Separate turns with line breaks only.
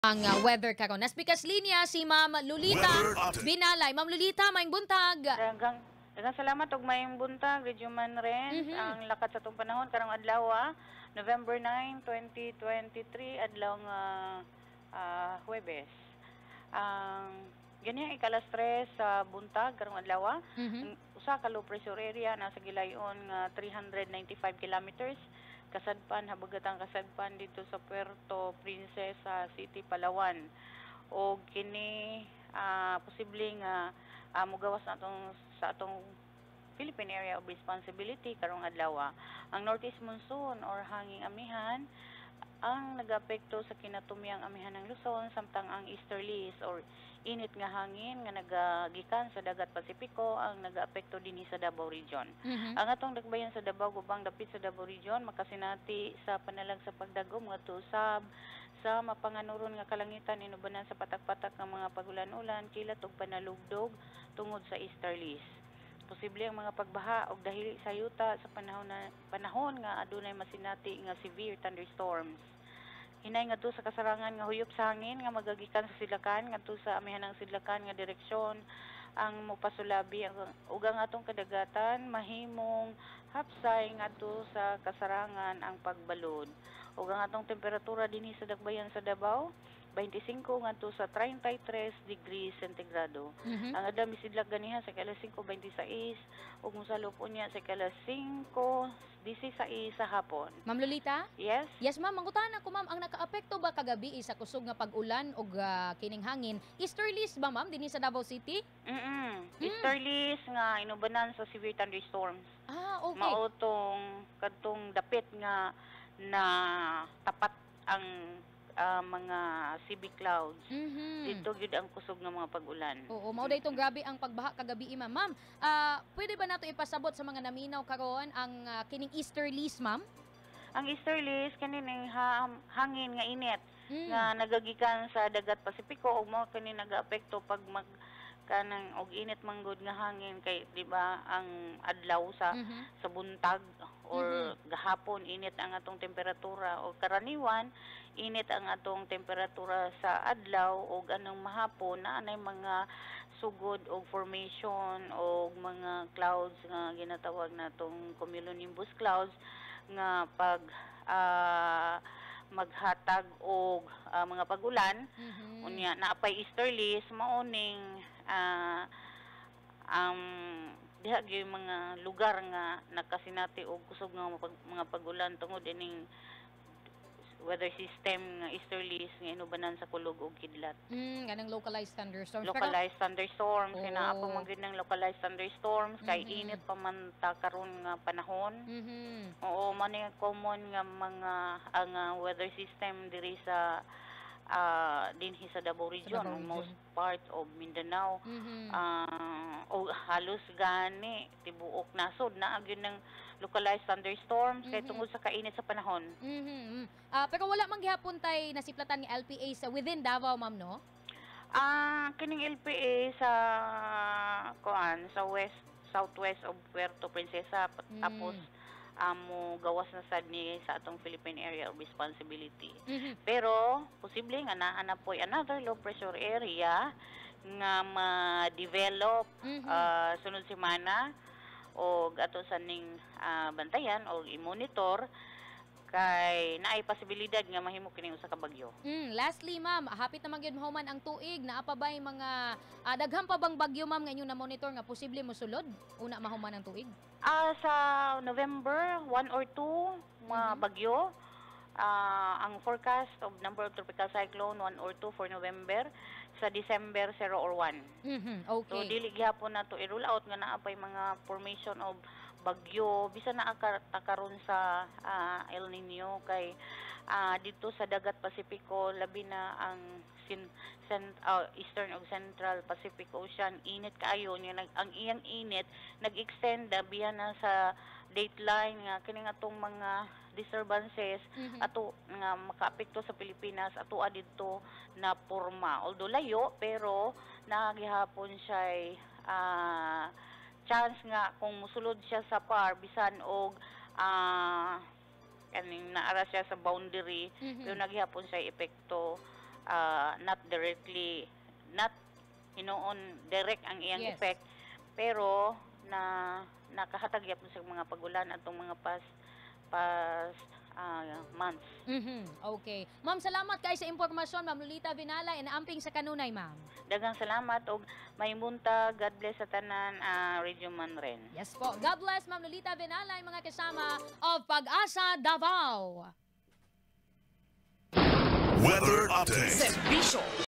Ang weather karon. Nas pikas linya si Ma'am Lolita Binalay. Ma'am Lolita, maayong buntag.
Daghang salamat og maayong buntag, Radyo Man Renz. Ang lakat sa itong panahon karong adlaw, November 9, 2023, adlaw nga Huwebes. Ang ganyan ikalas 3 sa buntag karong adlaw. Usa ka low pressure area nasa gilayon nga 395 kilometers. Kasadpan, habagatang kasadpan dito sa Puerto Princesa City, Palawan. O kini posibleng mugawas na sa atong Philippine Area of Responsibility karong adlaw. Ang northeast monsoon or hanging amihan ang nag-apekto sa kinatumyang amihan ng Luzon, samtang ang easterlies or init nga hangin nga nagagikan sa dagat Pasipiko ang nag-apekto dinhi sa Davao Region. Ang atong dakbayan sa Davao gubang dapit sa Davao Region makasinati sa panalag sa pagdagom ngadto usab sa mapanganuron nga kalangitan inubanan sa patak-patak nga mga pagulan-ulan, kilat ug panalugdog tungod sa easterlies. Posible ang mga pagbaha og dahil sa yuta sa panahon nga adunay masinati nga severe thunderstorms. Hinay ngadto sa kasarangan nga huyop sa hangin nga magagikan sa sidlakan ngadto sa amihanang sidlakan nga direksyon ang mopasulabi ug ang atong kadagatan mahimong hapsay ngadto sa kasarangan ang pagbalod. Ug ang atong temperatura dinhi sa dakbayan sa Davao 25 ngadto sa 33 degrees centigrado. Ang adlaw misidlak ganiha sa kalas 5:26 ug mosalop unya sa kalas 5:16 sa hapon.
Ma'am Lolita?
Yes?
Yes, ma'am. Mangutan ako, ma'am. Ang nakaapekto ba kagabi sa kusog nga pag-ulan o kining hangin? Easterlies ba, ma'am, dinhi sa Davao City?
Easterlies nga inubanan sa severe thunderstorms.
Okay.
Maotong kadtong dapit nga na tapat ang mga CB clouds. Dito gyud ang kusog nga mga pag-ulan.
Oo, mao daytong grabe ang pagbaha kagabi, ma'am. Ma'am, pwede ba nato ipasabot sa mga naminaw karon ang kining easterlies, ma'am?
Ang easterlies kaning hangin nga init nga nagagikan sa dagat Pasipiko ug mao kini nagaapekto pag kanang og init manggod nga hangin kay di ba ang adlaw sa buntag or gahapon init ang atong temperatura o karaniwan init ang atong temperatura sa adlaw ug anong mahapon na anay mga sugod og formation og mga clouds nga ginatawag natong cumulonimbus clouds nga pag maghatag og mga pagulan unya naapay easterlies maoning diha gyud mga lugar nga nakasinati og kusog nga mga pagulan tungod ining weather system nga easterlies nga inubanan sa kulog ug kidlat.
Ganang localized thunderstorms.
Localized thunderstorms, kinaapo man gyud ng localized thunderstorms kay init pa man ta karon nga panahon. Oo, man common nga mga ang weather system diri sa dinhi sa Davao Region, most part of Mindanao. O halos gani tibuok nasod na gyud ng localized thunderstorms kay tungod sa kainit sa panahon.
Pero wala man gihapon tay nasiplatan nga LPA sa within Davao, ma'am, no?
Kining LPA sa sa southwest of Puerto Princesa tapos mo gawas na sad ni sa atong Philippine Area of Responsibility. Pero posible nga naa po another low pressure area nga ma-develop sunod semana o ato sa ning bantayan o i-monitor kay naay posibilidad nga mahimo kini usa ka bagyo.
Lastly, ma'am, hapit na magyud mahuman ang tuig, naa pa bay mga daghang pa bang bagyo, ma'am, nga inyo na monitor nga posible mosulod una mahuman ang tuig?
Sa November 1 or 2 mga bagyo. Ang forecast of number of tropical cyclone 1 or 2 for November, sa December 0 or 1.
Okay.
So dili gihapon na to i-rule out nga naa pay mga formation of bagyo bisan naa karon sa El Nino kay dito sa dagat Pasipiko labi na ang Eastern ug Central Pacific Ocean init kaayo niya ang iyang init nag-extend biyan na sa dateline nga kining atong mga disturbances ato nga makaapekto sa Pilipinas ato didto na porma although layo pero nagihapon siya chance nga kung musulod siya sa par bisan og kaning naara siya sa boundary pero naghihapon siya epekto not directly, not hinuon direct ang iyang
Yes.
effect, pero nakahatag yap sa mga pagulan atong mga past months.
Okay. Ma'am, salamat kay sa impormasyon, Ma'am Lolita Vinala, and amping sa kanunay, ma'am.
Daghang salamat og may buntag. God bless sa tanan, Radio Man rin.
Yes po. God bless, Ma'am Lolita Vinala, mga kasama of Pag-asa Davao.
Weather update.
Serbisyo